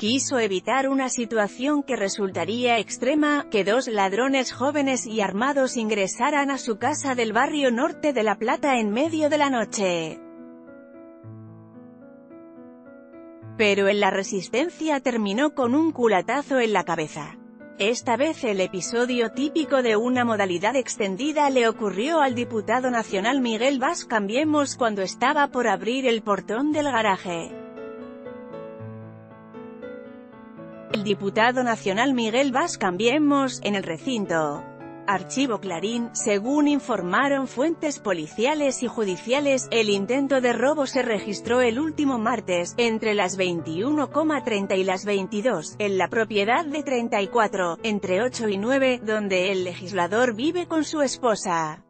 quiso evitar una situación que resultaría extrema, que dos ladrones jóvenes y armados ingresaran a su casa del barrio norte de La Plata en medio de la noche. Pero en la resistencia terminó con un culatazo en la cabeza. Esta vez el episodio típico de una modalidad extendida le ocurrió al diputado nacional Miguel Valls Cambiemos cuando estaba por abrir el portón del garaje. El diputado nacional Miguel Valls Cambiemos, en el recinto. Archivo Clarín, según informaron fuentes policiales y judiciales, el intento de robo se registró el último martes, entre las 21:30 y las 22, en la propiedad de 34, entre 8 y 9, donde el legislador vive con su esposa.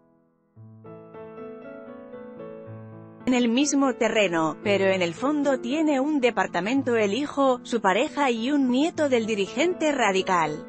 En el mismo terreno, pero en el fondo tiene un departamento el hijo, su pareja y un nieto del dirigente radical.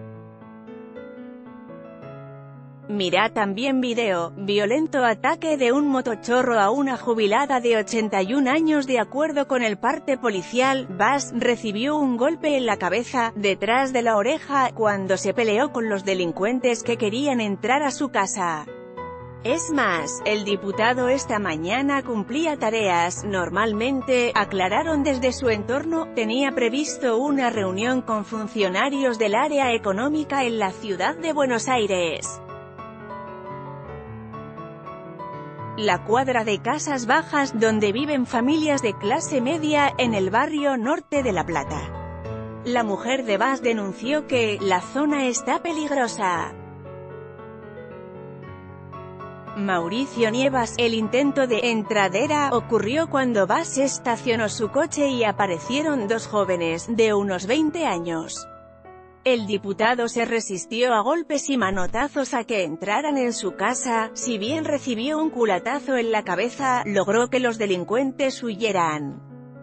Mirá también video: violento ataque de un motochorro a una jubilada de 81 años. De acuerdo con el parte policial, Valls recibió un golpe en la cabeza, detrás de la oreja, cuando se peleó con los delincuentes que querían entrar a su casa. Es más, el diputado esta mañana cumplía tareas. Normalmente, aclararon desde su entorno, tenía previsto una reunión con funcionarios del área económica en la ciudad de Buenos Aires. La cuadra de casas bajas, donde viven familias de clase media, en el barrio norte de La Plata. La mujer de Valls denunció que la zona está peligrosa. Mauricio Nievas: el intento de entradera ocurrió cuando Valls estacionó su coche y aparecieron dos jóvenes, de unos 20 años. El diputado se resistió a golpes y manotazos a que entraran en su casa. Si bien recibió un culatazo en la cabeza, logró que los delincuentes huyeran.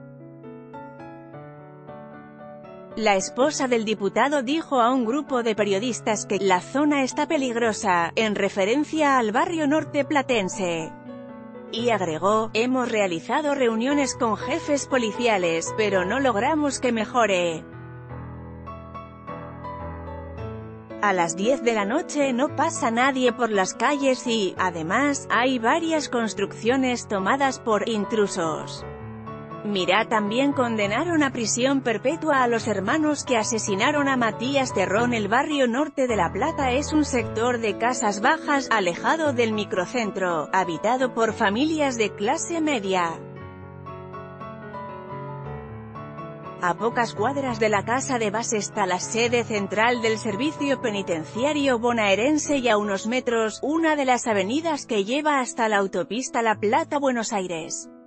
La esposa del diputado dijo a un grupo de periodistas que la zona está peligrosa, en referencia al barrio norte platense. Y agregó: hemos realizado reuniones con jefes policiales, pero no logramos que mejore. A las 10 de la noche no pasa nadie por las calles y, además, hay varias construcciones tomadas por intrusos. Mirá también: condenaron a prisión perpetua a los hermanos que asesinaron a Matías Terrón. El barrio norte de La Plata es un sector de casas bajas, alejado del microcentro, habitado por familias de clase media. A pocas cuadras de la casa de Valls está la sede central del Servicio Penitenciario Bonaerense y a unos metros, una de las avenidas que lleva hasta la autopista La Plata-Buenos Aires.